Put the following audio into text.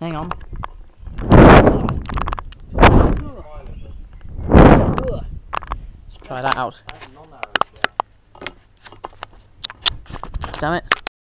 Hang on. Let's try that out. Damn it.